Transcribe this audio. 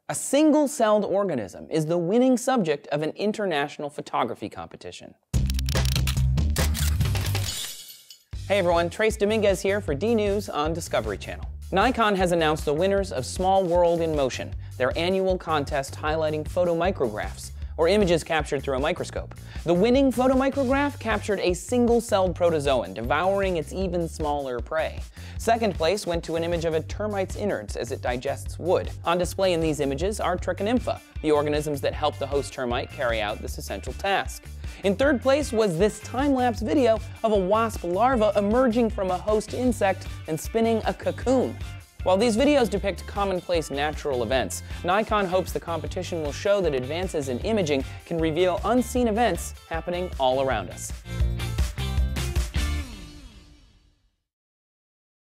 A single-celled organism is the winning subject of an international photography competition. Hey everyone, Trace Dominguez here for DNews on Discovery Channel. Nikon has announced the winners of Small World in Motion, their annual contest highlighting photomicrographs, or images captured through a microscope. The winning photomicrograph captured a single-celled protozoan devouring its even smaller prey. Second place went to an image of a termite's innards as it digests wood. On display in these images are trichonympha, the organisms that help the host termite carry out this essential task. In third place was this time-lapse video of a wasp larva emerging from a host insect and spinning a cocoon. While these videos depict commonplace natural events, Nikon hopes the competition will show that advances in imaging can reveal unseen events happening all around us.